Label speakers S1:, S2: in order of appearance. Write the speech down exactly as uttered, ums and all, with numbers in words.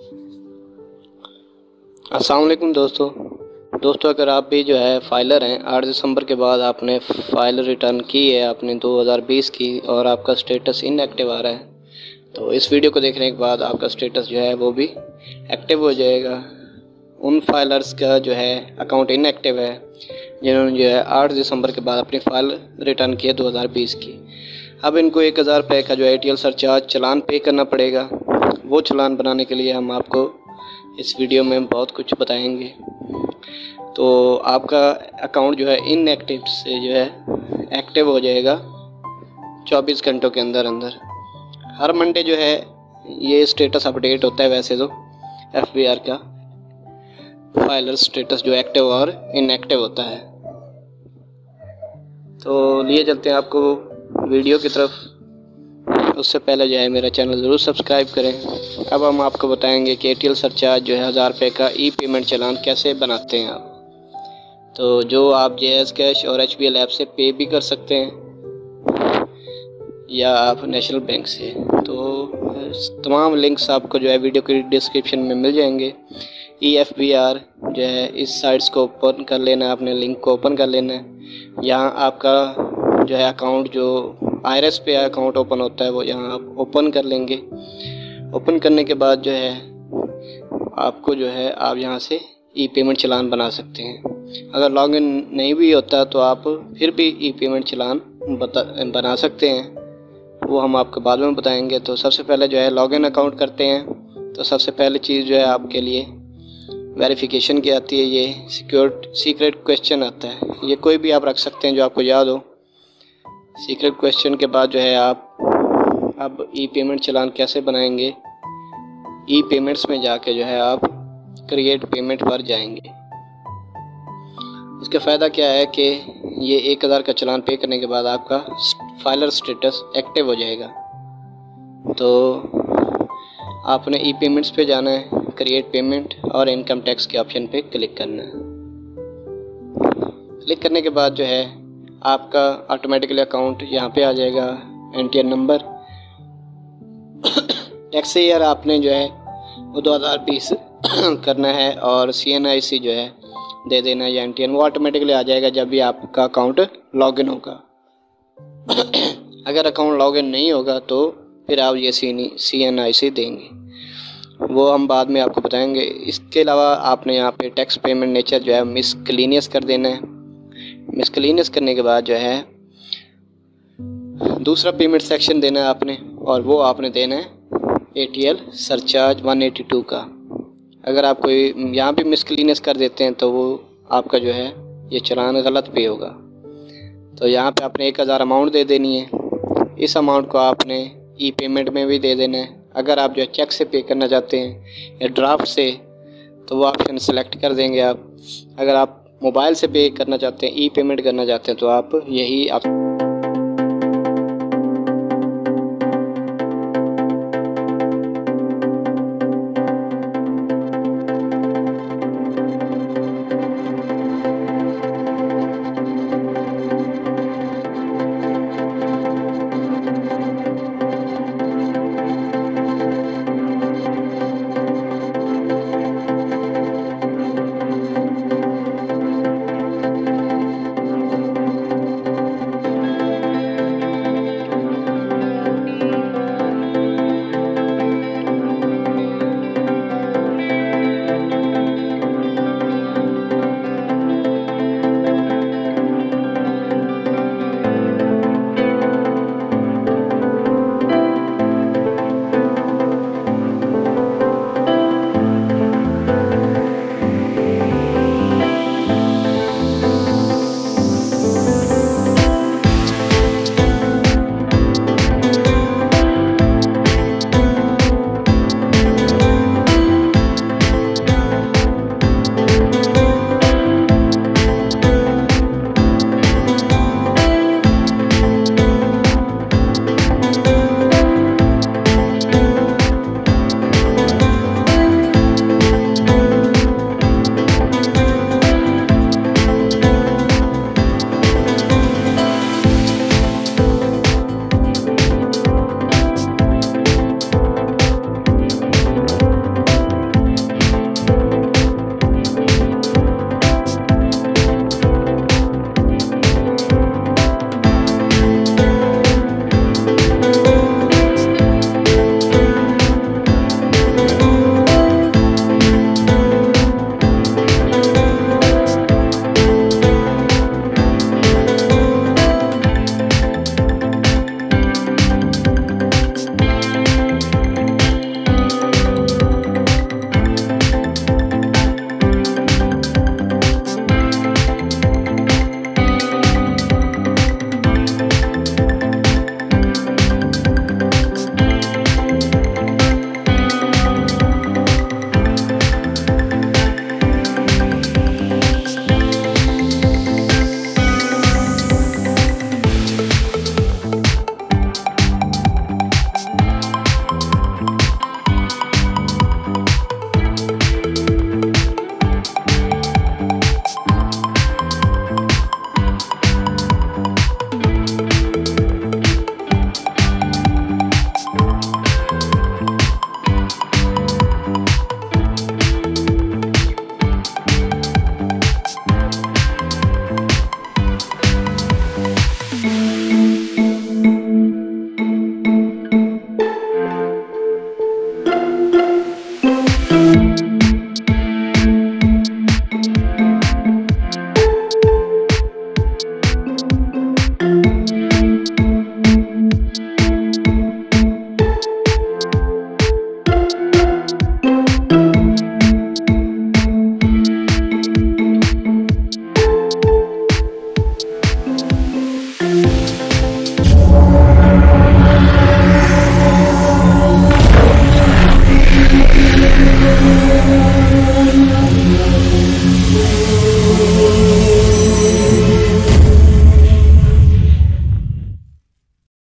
S1: अस्सलाम वालेकुम दोस्तों दोस्तों अगर आप भी जो है फाइलर हैं, आठ दिसंबर के बाद आपने फ़ाइल रिटर्न की है आपने दो हज़ार बीस की और आपका स्टेटस इनएक्टिव आ रहा है, तो इस वीडियो को देखने के बाद आपका स्टेटस जो है वो भी एक्टिव हो जाएगा। उन फाइलर्स का जो है अकाउंट इनएक्टिव है जिन्होंने जो है आठ दिसंबर के बाद अपनी फ़ाइल रिटर्न की है दो हज़ार बीस की। अब इनको एक हज़ार रुपये का जो A T L surcharge challan pay करना पड़ेगा। वो चलान बनाने के लिए हम आपको इस वीडियो में बहुत कुछ बताएंगे। तो आपका अकाउंट जो है इनएक्टिव से जो है एक्टिव हो जाएगा चौबीस घंटों के अंदर अंदर। हर मंडे जो है ये स्टेटस अपडेट होता है वैसे तो एफ बी आर का फाइलर स्टेटस जो एक्टिव और इनएक्टिव होता है। तो लिए चलते हैं आपको वीडियो की तरफ। उससे पहले जो है मेरा चैनल ज़रूर सब्सक्राइब करें। अब हम आपको बताएंगे कि ए टी एल सरचार्ज जो है हज़ार रुपये का ई पेमेंट चलान कैसे बनाते हैं आप। तो जो आप जे एस कैश और एच बी एल ऐप से पे भी कर सकते हैं या आप नेशनल बैंक से। तो तमाम लिंक्स आपको जो है वीडियो की डिस्क्रिप्शन में मिल जाएंगे। ई एफ बी आर जो है इस साइट्स को ओपन कर लेना है, अपने लिंक को ओपन कर लेना है। यहाँ आपका जो है अकाउंट जो आईरेस पे अकाउंट ओपन होता है वो यहाँ आप ओपन कर लेंगे। ओपन करने के बाद जो है आपको जो है आप यहाँ से ई पेमेंट चलान बना सकते हैं। अगर लॉगिन नहीं भी होता तो आप फिर भी ई पेमेंट चलान बता बना सकते हैं, वो हम आपको बाद में बताएंगे। तो सबसे पहले जो है लॉगिन अकाउंट करते हैं। तो सबसे पहले चीज़ जो है आपके लिए वेरिफिकेशन की आती है, ये सिक्योर सीक्रेट क्वेश्चन आता है। ये कोई भी आप रख सकते हैं जो आपको याद हो। सीक्रेट क्वेश्चन के बाद जो है आप अब ई पेमेंट चलान कैसे बनाएंगे, ई पेमेंट्स में जाके जो है आप क्रिएट पेमेंट पर जाएंगे। इसका फ़ायदा क्या है कि ये एक हज़ार का चलान पे करने के बाद आपका फाइलर स्टेटस एक्टिव हो जाएगा। तो आपने ई पेमेंट्स पे जाना है, क्रिएट पेमेंट और इनकम टैक्स के ऑप्शन पे क्लिक करना है। क्लिक करने के बाद जो है आपका ऑटोमेटिकली अकाउंट यहाँ पे आ जाएगा। N T N number tax year आपने जो है वो दो हज़ार बीस करना है और सी एन आई सी जो है दे देना है या एन टी एन, वो ऑटोमेटिकली आ जाएगा जब भी आपका अकाउंट लॉगिन होगा। अगर अकाउंट लॉगिन नहीं होगा तो फिर आप ये सी एन आई सी देंगे, वो हम बाद में आपको बताएंगे। इसके अलावा आपने यहाँ पे टैक्स पेमेंट नेचर जो है मिसक्लेनियस कर देना है। मिसक्लेनियस करने के बाद जो है दूसरा पेमेंट सेक्शन देना है आपने, और वो आपने देना है ए टी एल सरचार्ज एक सौ बयासी का। अगर आप कोई यहाँ भी मिसक्लेनियस कर देते हैं तो वो आपका जो है ये चलान गलत पे होगा। तो यहाँ पे आपने एक हज़ार अमाउंट दे देनी है। इस अमाउंट को आपने ई पेमेंट में भी दे देना है। अगर आप जो है चेक से पे करना चाहते हैं या ड्राफ्ट से तो वो ऑप्शन सेलेक्ट कर देंगे आप। अगर आप मोबाइल से पे करना चाहते हैं, ई पेमेंट करना चाहते हैं तो आप यही आप हैं।